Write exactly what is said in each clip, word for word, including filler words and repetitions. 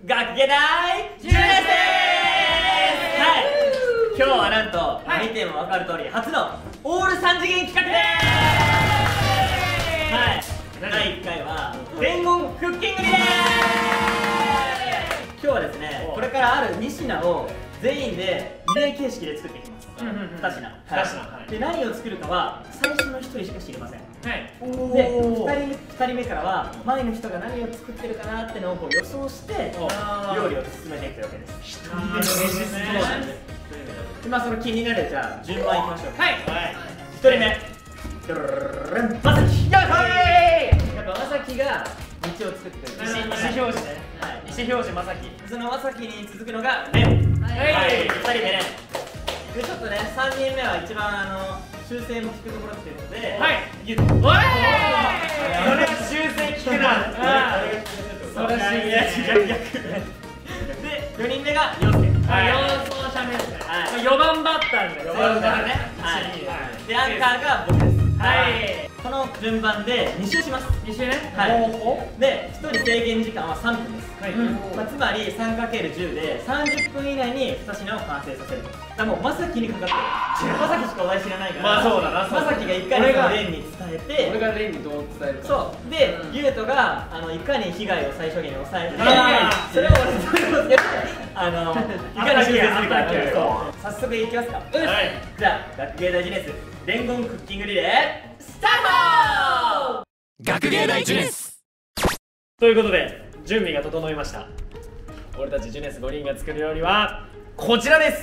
学芸大ジュネスです。はい、今日はなんと、はい、見ても分かる通り初のオールさん次元企画でーす。はい、だいいっかいは伝言クッキングリレー。今日はですね、これからあるに品を全員でリレー形式で作っていきます。に品、はい、で何を作るかは最初のひとりしか知りません。はい、でふたりふたりめからは前の人が何を作ってるかなってのをこう予想して料理を進めていくわけです。ひとりめの練習ですね。でまあその気になるじゃあ順番いきましょう。はい、ひとりめまさき。やっぱまさきが道を作ってる。意思表示ね。意思表示まさき。そのまさきに続くのがレン。はい、ふたりめね。でちょっとねさんにんめは一番あの修正も効くところっていうので、はい、ゆっおい、それは修正効くな。素晴らしい。逆逆でよにんめが陽介。要奏者目ですね。よばんバッターでよばんバッターね。でアンカーが僕です。はい、この順番でに周します。に周ね。はい、でひとり制限時間はさんぷんです。まあつまり さんかけるじゅう でさんじゅっぷん以内にに品を完成させる。だもうまさきにかかってる。まさきしかお題知らないから、まあそうだな、まさきがいかにレンに伝えて、俺がレンにどう伝えるか。そうで、ゆうとがあのいかに被害を最小限に抑えて、それを俺とあのいかに修正するか。早速いきますか。じゃあ学芸大ジュネス伝言クッキングリレースタート。学芸大ジュネスということで準備が整いました。俺たちジュネスごにんが作る料理はこちらです。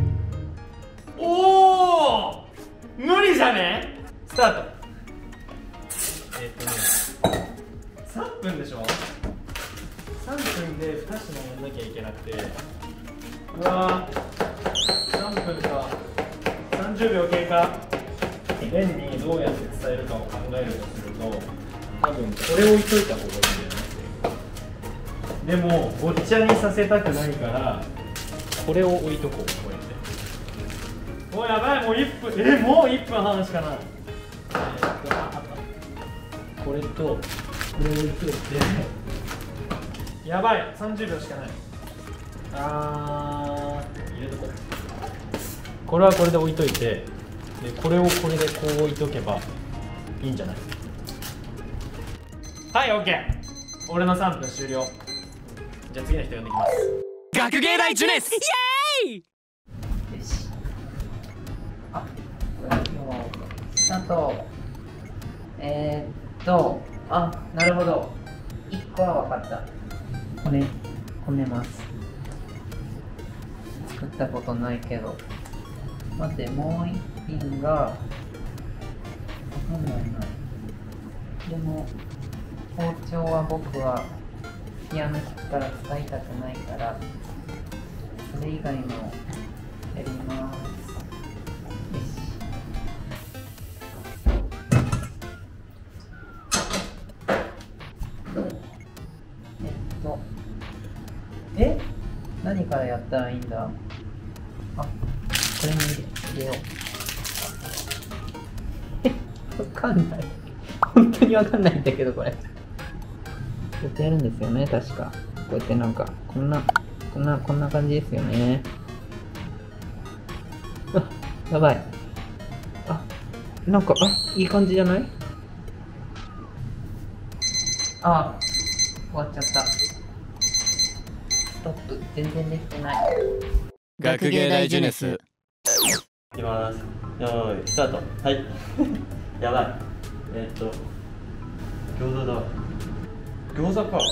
おお、無理じゃね。スタート。えっとねさんぷんでしょ。さんぷんでに品やんなきゃいけなくて、うわーさんぷんか。さんじゅうびょう経過。レンにどうやって伝えるかを考えるとすると、多分これ置いといた方がいいんだよね。でもごっちゃにさせたくないからこれを置いとこう。こうやって。おいやばい、もういっぷん。えもういっぷんはんしかない。えー、っとあったこれとこれを置いといてやばいさんじゅうびょうしかない。あー入れとこう。これはこれで置いといて、でこれをこれでこう置いとけばいいんじゃない。はい、オッケー。俺のさんぷん終了。じゃあ次の人呼んできます。学芸大ジュネスイエーイ。よし。 あ、スタート。えー、っとあ、なるほど。いっこは分かった。これこねます。作ったことないけど。待って、もう一品がわかんないな。でも包丁は僕はピアノ弾くから使いたくないから、それ以外のやります。よし。えっとえ何からやったらいいんだ。あ、これに入れよう。え、わかんない。本当にわかんないんだけど、これ。こうやってやるんですよね、確か。こうやってなんか、こんな、こんな、こんな感じですよね。あ、やばい。あ、なんか、あ、いい感じじゃない？あ、終わっちゃった。ストップ、全然できてない。 学芸大ジュネス。 いきます。よーい、スタート。はい。やばい。えー、っと、餃子だ。餃子か。ん？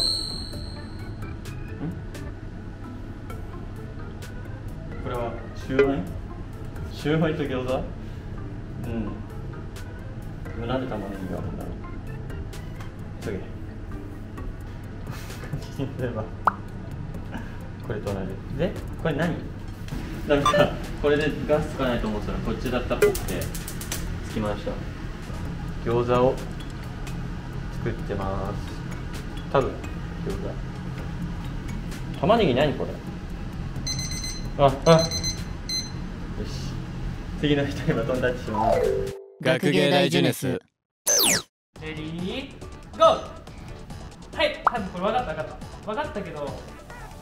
これはシューマイ？シューマイと餃子？うん。なんで玉ねぎがあるんだろう。急げ。例えばこれと同じ。で、これ何？なんかこれでガスつかないと思ってたらこっちだったっぽくてつきました。餃子を作ってます。多分餃子。玉ねぎ何これ？ああ。よし。次の人にバトンタッチします。 学芸大ジュネス。 レディーゴー。はい、多分これ分かった分かった分かったけど、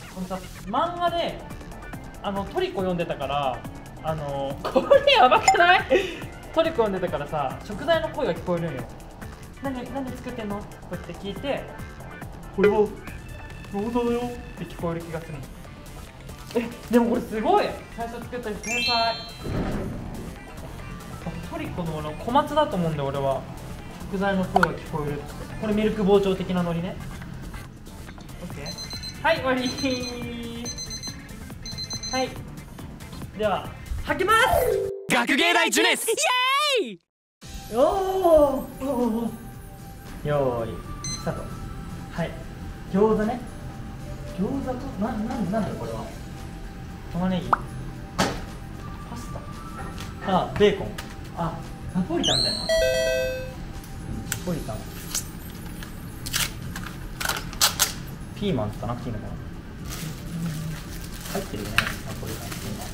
このさ漫画であのトリコ読んでたから、あのこれやばくない？トリコ読んでたからさ、食材の声が聞こえるんよ。何何作ってんの？こうやって聞いて、これは餃子だよって聞こえる気がする。え、でもこれすごい。最初作った人天才。トリコのあの小松だと思うんで俺は。食材の声が聞こえるって。これミルク包丁的なノリね。オッケー。はい、終わり。はい。でははけます。 学芸大ジュネス、イエーイ。 おーおーおー。よーいスタート。はい。餃子ね。餃子となななんだよこれは。玉ねぎ。パスタ。あ、ベーコン。あ、ナポリタンみたいな。ナポリタン。ピーマンとかなくていいのかな。入ってるよね、ナポリタン。ピーマン。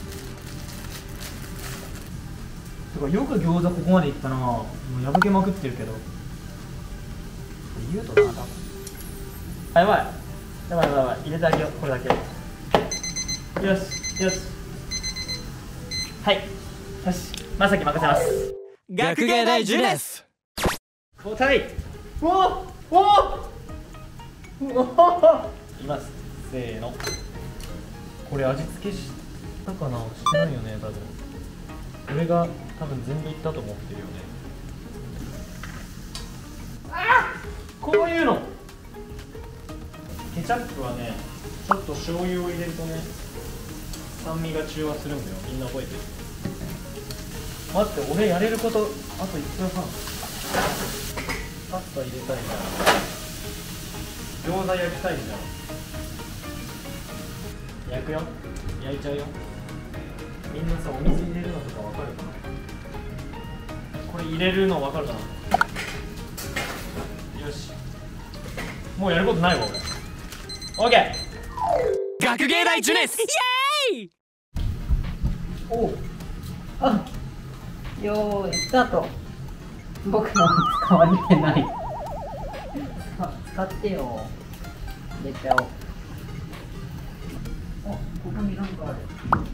てかよく餃子ここまでいったな。もう破けまくってるけど。言うとな、多分。あ、やばい。やばいやばいやばい。入れてあげよう、これだけ。よし、よし。はい。よし。まさき任せます。 学芸大ジュネス。 交代。おおおおお。いきます。せーの。これ味付けしたかな。してないよね、多分。これが多分全部いったと思ってるよね。あっ、こういうの。ケチャップはね、ちょっと醤油を入れるとね、酸味が中和するんだよ。みんな覚えてる？待って、俺やれることあといっぷんはん。パスタ入れたいじゃん。餃子焼きたいじゃん。焼くよ。焼いちゃうよ。みんなさ、お水入れるのとかわかるかな？これ入れるのわかるかな？よし。もうやることないわ俺。オッケー。 学芸大ジュネス、イエーイ。 おう。 あ、よーいスタート。僕の使われてない。使ってよ。入れちゃおう。あ、ここになんかある。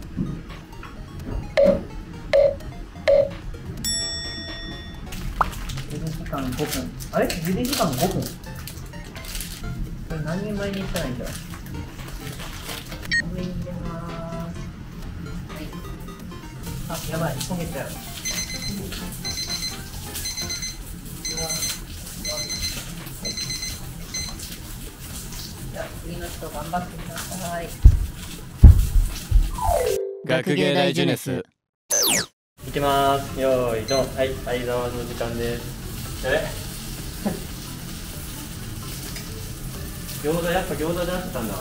茹で時間ごふん。あれ？茹で時間ごふん。これ何人前にしたらいいんだろう。お水入れまーす。はい。あ、やばい、焦げちゃう。じゃあ次の人頑張ってください。 学芸大ジュネス。 いきまーす。よーい、ドン。はい、相沢の時間です。え餃子、やっぱ餃子じゃなかったんだ。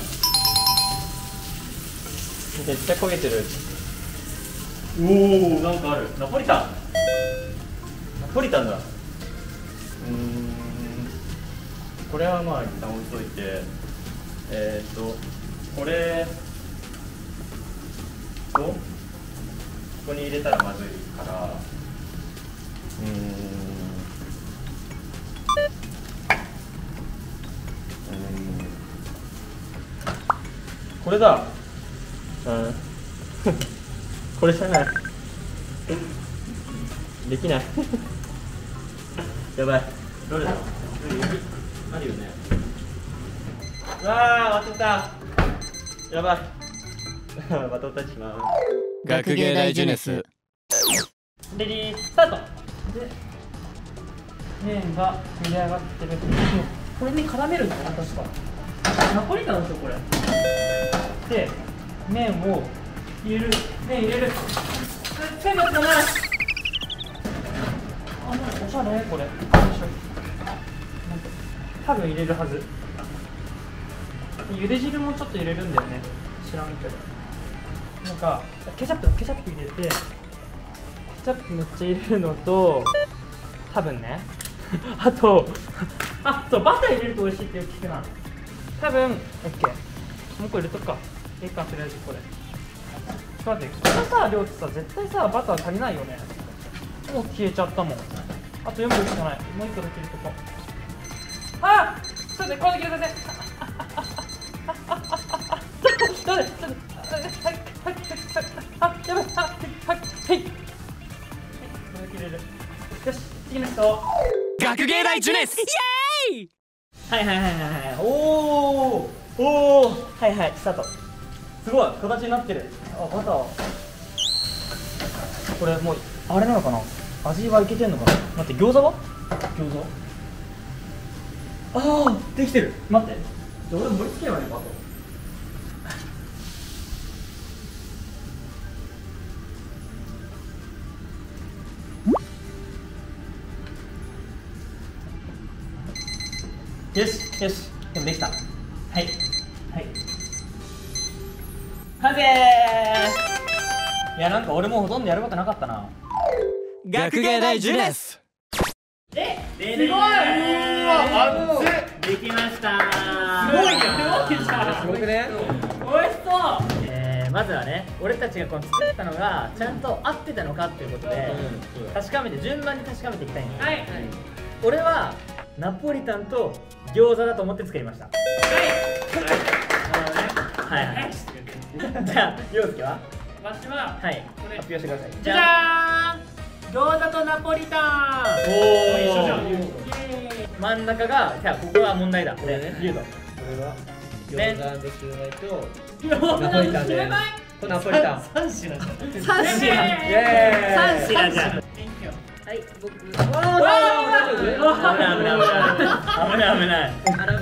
めっちゃ焦げてる。おお、なんかある。ナポリタン。ナポリタンだ。うーん、これはまあ一旦置いといて、えーっとこれとここに入れたらまずいから、うーん、うーん、これだ。うんこれじゃないできないやばい。どれだろう。あるよね。うわー、当たった。やばいバトンタッチします。 学芸大ジュネス。 レディースタート。で麺が茹で上がってる。これに絡めるんだな、確かナポリタンでしょこれ。で麺を入れる。麺入れる。全部つかない。あ、なんかおしゃれこれ。よいしょ。多分入れるはず。茹で汁もちょっと入れるんだよね。知らんけど。なんかケチャップケチャップ入れて、ケチャップめっちゃ入れるのと、多分ねあとあ、そう、バター入れると美味しいってよく聞くな。多分 OK。 もう一個入れとくか。いいか、とりあえずこれ。ちょっと待って、このさ量ってさ絶対さバター足りないよね。もう消えちゃったもん。あとよんぶんしかない。もういっこだけ入れとこう。あっ、ちょっと待って、これだけ入れさせそう学芸大ジュネスイエーイ。 はいはいはいはいはい。おおおお、はいはい、スタート。すごい形になってる。あ、バターこれもうあれなのかな、味はいけてんのかな。待って、餃子は餃子ああできてる。待って、じゃあ俺盛り付ければいいのか。あとよしよし、でもできた。はいはい完成。いや、なんか俺もほとんどやることなかったな。 学芸大ジュネス。 え、すごい。 うわ、熱でい。 きました。 すごいよ。すごいじゃん。 すごくね。美味しそう。えー、まずはね、俺たちがこの作ったのがちゃんと合ってたのかっていうことで、確かめて、順番に確かめていきたいんですよ。はい。俺はナポリタンと餃子だと思って作りました。はい。はいはい。じゃあ、陽介は？ 私は、 はい、発表してください。 じゃーん、餃子とナポリタン。 おお、一緒じゃん。真ん中が、じゃあここは問題だ。これね、リュウド。これは餃子でシューマイとナポリタンで。これナポリタン。三品じゃん。三品。イエーイ。三品じゃん。はい、僕。おお、大丈夫。危ない危ない危ない危ない危ない。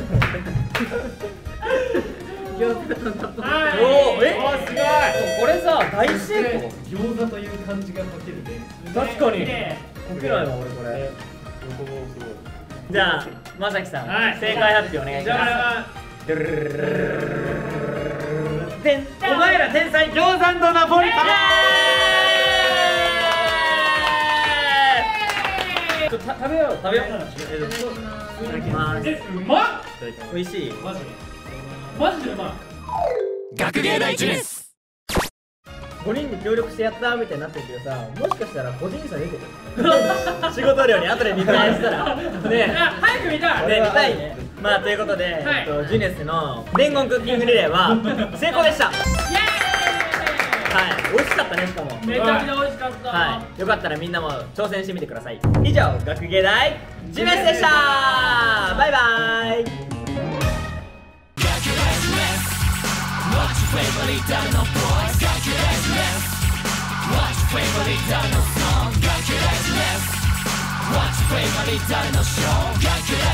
餃子とナポリタン。おお、え、あ、すごい。これさ、大成功。餃子という感じが書けるね。確かに。書けないわ俺これ。じゃあ、まさきさん、正解発表お願いします。お前ら天才、餃子とナポリタン。ちょっと食べよう食べよう。いただきます。え、うまっ。美味しい。マジマジでうまい。 学芸大ジュネス。 ごにんで協力してやったみたいになってるけどさ、もしかしたら個人差出てる。仕事量に後で見返したらねえ、 早く見たいね、見たいね。まあということで、えっとジュネスの伝言クッキングリレーは成功でした。イエーイ。はい、美味しかったね。しかもめちゃくちゃ美味しかった。 はい、よかったらみんなも挑戦してみてください。以上、学芸大ジュネスでした。バイバイ。Favorite no boys, got your address. What's your favorite no song? Got your address. What's your favorite no show? Got your